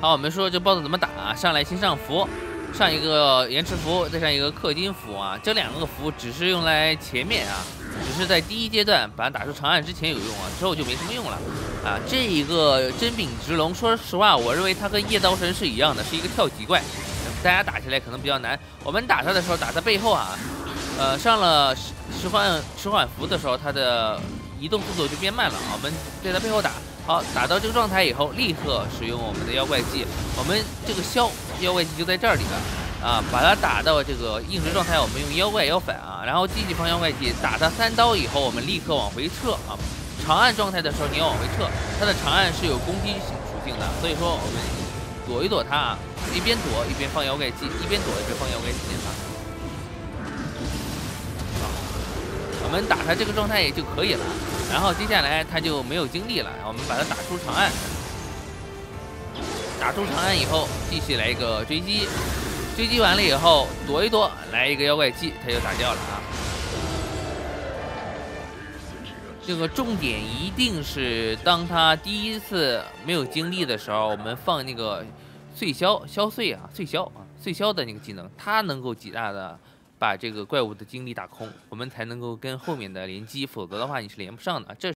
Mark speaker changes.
Speaker 1: 好，我们说这 BOSS 怎么打啊？上来先上符，上一个延迟符，再上一个氪金符啊。这2个符只是用来前面啊，只是在第一阶段把它打出长按之前有用啊，之后就没什么用了啊。这一个真柄直龙，说实话，我认为它跟夜刀神是一样的，是一个跳级怪，大家打起来可能比较难。我们打它的时候，打它背后啊，上了迟缓符的时候，它的移动速度就变慢了啊。我们在它背后打。 好，打到这个状态以后，立刻使用我们的妖怪技。我们这个妖怪技就在这里了啊！把它打到这个硬直状态，我们用妖怪妖反啊，然后继续放妖怪技，打它3刀以后，我们立刻往回撤啊！长按状态的时候你要往回撤，它的长按是有攻击属性的，所以说我们躲一躲它啊，一边躲一边放妖怪技，一边躲一边放妖怪技啊。我们打它这个状态就可以了。 然后接下来他就没有精力了，我们把他打出长按，打出长按以后，继续来一个追击，追击完了以后躲一躲，来一个妖怪技，他就打掉了啊。这个重点一定是当他第一次没有精力的时候，我们放那个碎削的那个技能，它能够极大的。 把这个怪物的精力打空，我们才能够跟后面的连击，否则的话你是连不上的。这